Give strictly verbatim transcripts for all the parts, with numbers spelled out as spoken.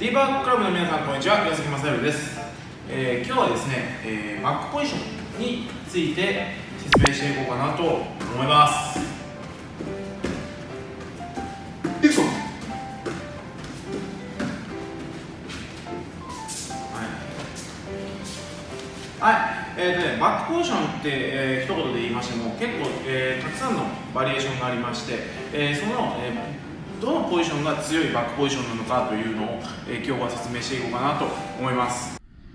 ディーバッククラブの皆さん、こんにちは。岩崎正弘です。えー、今日はですね、えー、バックポジションについて説明していこうかなと思います。いくぞ。はい、えーとね、バックポジションって、えー、一言で言いましても結構、えー、たくさんのバリエーションがありまして、えー、その、えーどのポジションが強いバックポジションなのかというのを、えー、今日は説明していこうかなと思います。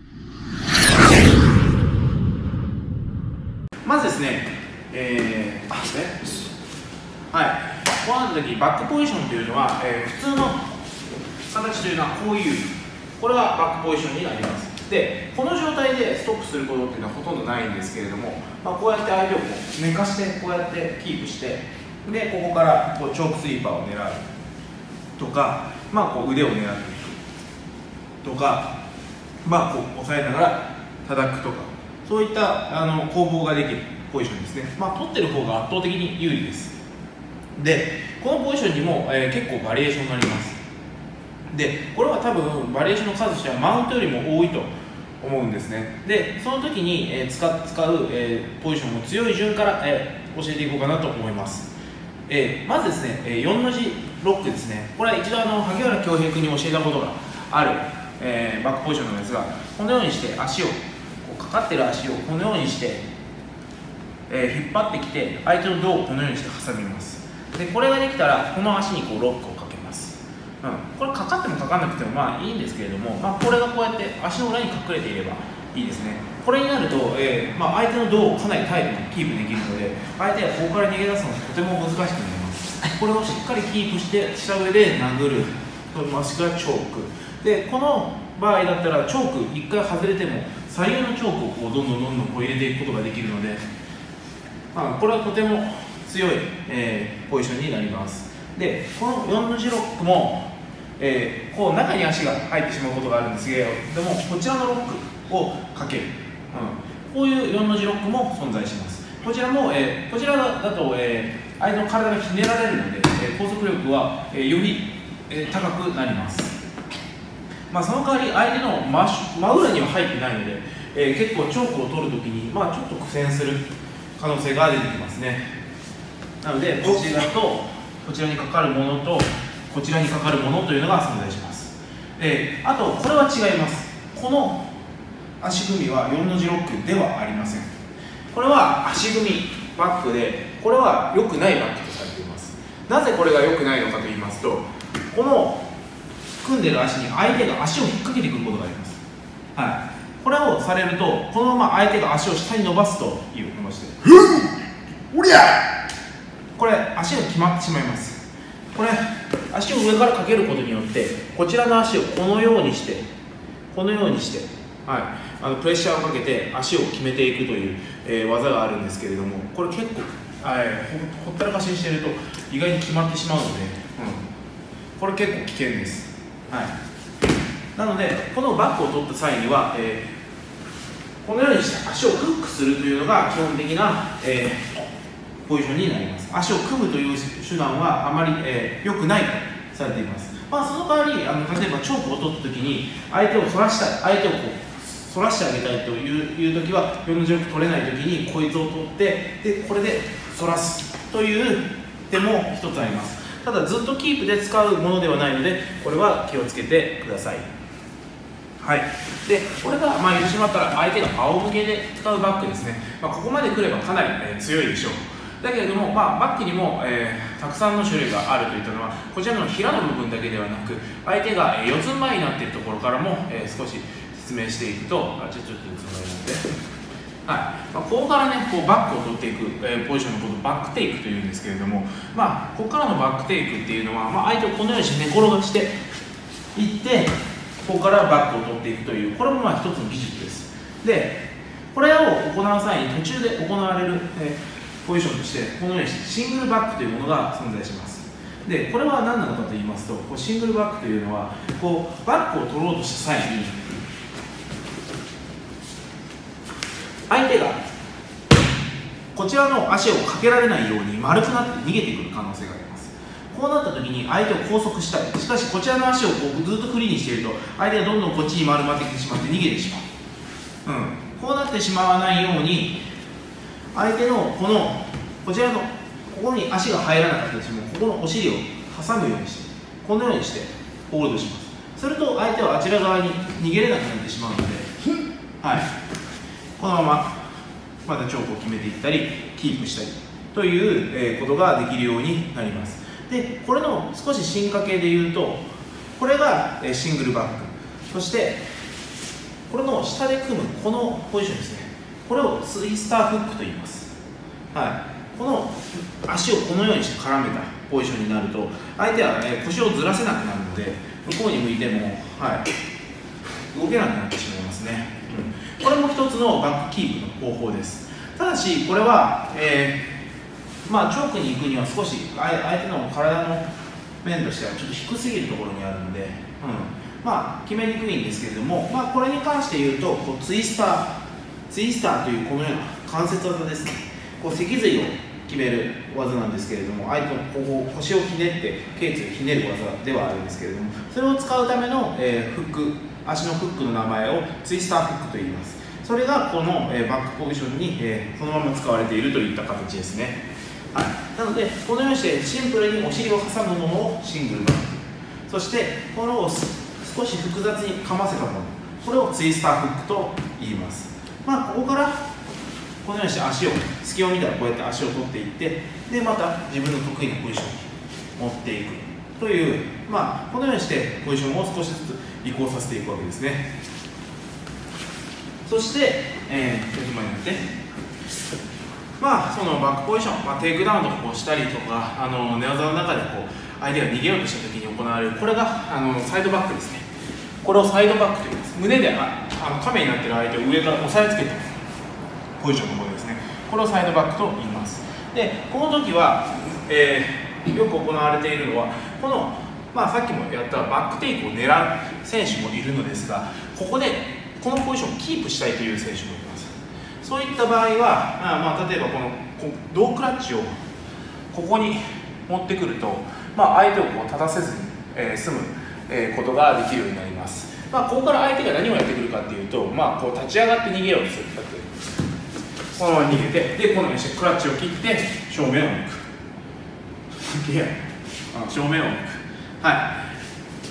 まずですね、えー、あですねはい、こうなった時バックポジションというのは、えー、普通の形というのはこういうこれがバックポジションになります。で、この状態でストップすることっていうのはほとんどないんですけれども、まあ、こうやって相手をこう寝かしてこうやってキープして、でここからこうチョークスイーパーを狙うとか、まあ、こう腕を狙っていくとか、まあ、こう押さえながら叩くとか、そういったあの攻防ができるポジションですね。まあ、取ってる方が圧倒的に有利です。で、このポジションにも、えー、結構バリエーションがあります。で、これは多分バリエーションの数としてはマウントよりも多いと思うんですね。で、その時に、えー、使, 使う、えー、ポジションの強い順から、えー、教えていこうかなと思います。えー、まずですね、えー、よんの字ロックですね。これは一度あの萩原恭平君に教えたことがある、えー、バックポジションなんですが、このようにして足をこうかかってる足をこのようにして、えー、引っ張ってきて相手の胴をこのようにして挟みます。で、これができたらこの足にこうロックをかけます。うん、これかかってもかかんなくてもまあいいんですけれども、まあ、これがこうやって足の裏に隠れていればいいですね。これになると、えーまあ、相手の胴をかなりタイトにキープできるので、相手はここから逃げ出すのがとても難しくなります。これをしっかりキープしてした上で殴る、もしくはチョークで、この場合だったらチョークいっかい外れても左右のチョークをこうどんどんどんどんこう入れていくことができるので、まあ、これはとても強い、えー、ポジションになります。で、このよんの字ロックも、えー、こう中に足が入ってしまうことがあるんですけれども、こちらのロックをかける、うん、こういうよんの字ロックも存在します。こちらも、えー、こちらだと、えー、相手の体がひねられるので、えー、高速力は、えー、より、えー、高くなります。まあ、その代わり相手の真, 真裏には入ってないので、えー、結構チョークを取るときに、まあ、ちょっと苦戦する可能性が出てきますね。なので、こちらとこちらにかかるものとこちらにかかるものというのが存在します。えー、あと、これは違います。この足組みはよんの字ロックではありません。これは足組みバックで、これは良くないバックとされています。なぜこれが良くないのかと言いますと、この組んでる足に相手が足を引っ掛けてくることがあります。はい、これをされると、このまま相手が足を下に伸ばすという話で、うりゃこれ足が決まってしまいます。これ足を上からかけることによって、こちらの足をこのようにしてこのようにして、はい、あのプレッシャーをかけて足を決めていくという、えー、技があるんですけれども、これ結構、えー、ほ, ほったらかしにしていると意外に決まってしまうので、うん、これ結構危険です。はい、なので、このバックを取った際には、えー、このようにして足をフックするというのが基本的な、えー、ポジションになります。足を組むという手段はあまり、えー、良くないとされています。まあ、その代わり、あの例えばチョークを取ったときに相手を反らしたい、相手をこう反らしてあげたいというときは、よんの字ロック取れないときにこいつを取って、でこれで反らすという手も一つあります。ただ、ずっとキープで使うものではないので、これは気をつけてください。はい、でこれが、まあ、言ってしまったら相手が仰向けで使うバックですね。まあ、ここまで来ればかなり、えー、強いでしょう。だけれども、まあ、バックにも、えー、たくさんの種類があるといったのは、こちらの平の部分だけではなく、相手が、えー、四つん這いになっているところからも、えー、少し説明していくと、あちょっと四つん這いになって、はい、まあ、ここからね、こうバックを取っていく、えー、ポジションのことをバックテイクというんですけれども、まあ、ここからのバックテイクっていうのは、まあ、相手をこのようにして寝転がしていって、ここからバックを取っていくという、これもまあ一つの技術です。で、これを行う際に途中で行われる、えーポジションとして、このようにシングルバックというものが存在します。で、これは何なのかと言いますと、こうシングルバックというのは、こうバックを取ろうとした際に、相手がこちらの足をかけられないように丸くなって逃げてくる可能性があります。 こうなった時に相手を拘束したい。しかしこちらの足をこうずっとフリーにしていると相手がどんどんこっちに丸まってきてしまって逃げてしまう、うん、こうなってしまわないように相手のこのこちらのここに足が入らなかったとしてもここのお尻を挟むようにしてこのようにしてホールドします。すると相手はあちら側に逃げれなくなってしまうので、はい、このまままたチョークを決めていったりキープしたりということができるようになります。でこれの少し進化系でいうとこれがシングルバック、そしてこれの下で組むこのポジションですね、これをツイスターフックと言います。はい、この足をこのようにして絡めたポジションになると相手は腰をずらせなくなるので向こうに向いても、はい、動けなくなってしまいますね、うん、これも一つのバックキープの方法です。ただしこれは、えーまあ、チョークに行くには少し相手の体の面としてはちょっと低すぎるところにあるので、うん、まあ決めにくいんですけれども、まあ、これに関して言うとこうツイスターツイスターというこのような関節技ですね、こう脊髄を決める技なんですけれども、相手のこう腰をひねって頸椎をひねる技ではあるんですけれども、それを使うための、えー、フック、足のフックの名前をツイスターフックと言います。それがこの、えー、バックポジションに、えー、そのまま使われているといった形ですね。はい、なのでこのようにしてシンプルにお尻を挟むものをシングルバック、そしてこれを少し複雑にかませたもの、これをツイスターフックと言います。まあ、ここからこのようにして足を隙を見たらこうやって足を取っていって、でまた自分の得意なポジションに持っていくという、まあ、このようにしてポジションを少しずつ移行させていくわけですね。そして、えー、手締まりになってまあそのバックポジション、まあ、テイクダウンとかこうしたりとか、あの寝技の中でこう相手が逃げようとした時に行われる、これがあのサイドバックですね。これをサイドバックと言います。胸でああの亀になっている相手を上から押さえつけてポジションのものですね。これをサイドバックと言います。でこの時は、えー、よく行われているのはこの、まあ、さっきもやったバックテイクを狙う選手もいるのですが、ここでこのポジションをキープしたいという選手もいます。そういった場合は、まあ、まあ例えばこの胴クラッチをここに持ってくると、まあ、相手をこう立たせずに、えー、済む、えー、ことができるようになります。まあ、ここから相手が何をやってくるかっていうと、まあ、こう立ち上がって逃げようとする。このまま逃げて、でこのようにしてクラッチを切って正面を向く。いや、正面を向く。はい。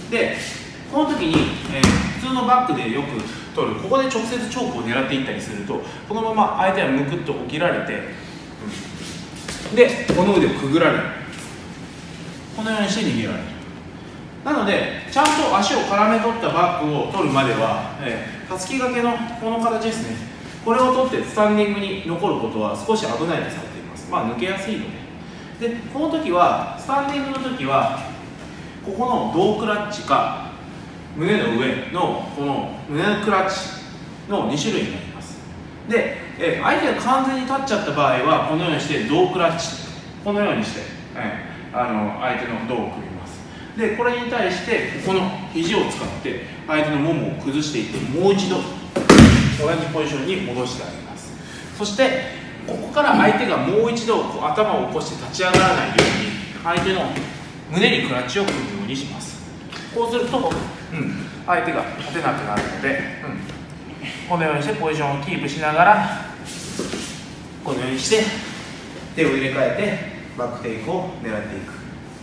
で、この時に、えー、普通のバックでよく取る、ここで直接チョークを狙っていったりすると、このまま相手はむくっと起きられて、うん、で、この腕をくぐられる。このようにして逃げられる。なので、ちゃんと足を絡め取ったバックを取るまでは、えー、たすき掛けのこの形ですね。これを取ってスタンディングに残ることは少し危ないとされています。まあ抜けやすいので。で、この時は、スタンディングの時は、ここの胴クラッチか、胸の上のこの胸のクラッチのに種類になります。で、え相手が完全に立っちゃった場合は、このようにして胴クラッチ、このようにして、えあの相手の胴を組みます。で、これに対して、ここの肘を使って、相手のももを崩していって、もう一度、同じポジションに戻してあげます。そしてここから相手がもう一度こう頭を起こして立ち上がらないように相手の胸にクラッチを組むようにします。こうすると、うん、相手が立てなくなるので、うん、このようにしてポジションをキープしながらこのようにして手を入れ替えてバックテイクを狙っていく。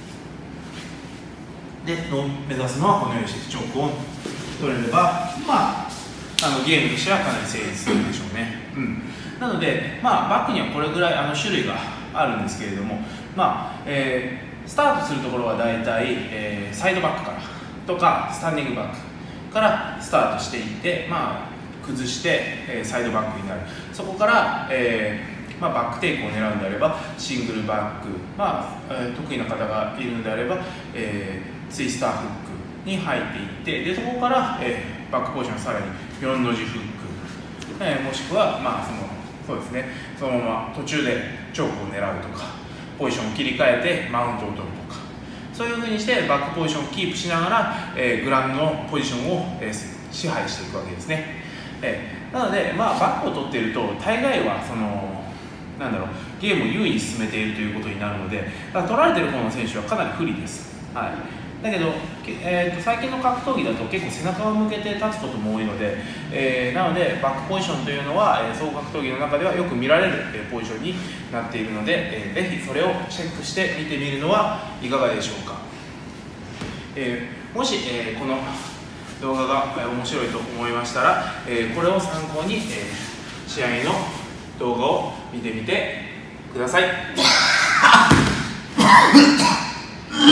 で目指すのはこのようにしてチョークを取れれば、まああのゲームとしてはかなり成立するでしょうね。うん、なので、まあ、バックにはこれぐらいあの種類があるんですけれども、まあえー、スタートするところはだいたい、えー、サイドバックからとかスタンディングバックからスタートしていって、まあ、崩して、えー、サイドバックになる。そこから、えーまあ、バックテイクを狙うんであればシングルバック、まあえー、得意な方がいるのであれば、えー、ツイスターフックに入っていって、でそこから、えー、バックポジションさらによんの字フック、えー、もしくは、まあ、そのそうですね、そのまま途中でチョークを狙うとかポジションを切り替えてマウントを取るとか、そういうふうにしてバックポジションをキープしながら、えー、グラウンドのポジションを、えー、支配していくわけですね。えー、なので、まあ、バックを取っていると大概はそのなんだろう、ゲームを優位に進めているということになるので、だから取られてる方の選手はかなり不利です。はい、だけど、えー、と最近の格闘技だと結構背中を向けて立つことも多いので、えー、なのでバックポジションというのは、えー、総格闘技の中ではよく見られる、えー、ポジションになっているので、えー、ぜひそれをチェックして見てみるのはいかがでしょうか。えー、もし、えー、この動画が、えー、面白いと思いましたら、えー、これを参考に、えー、試合の動画を見てみてください。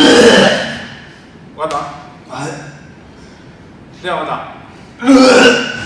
わかった？はい。ではまた。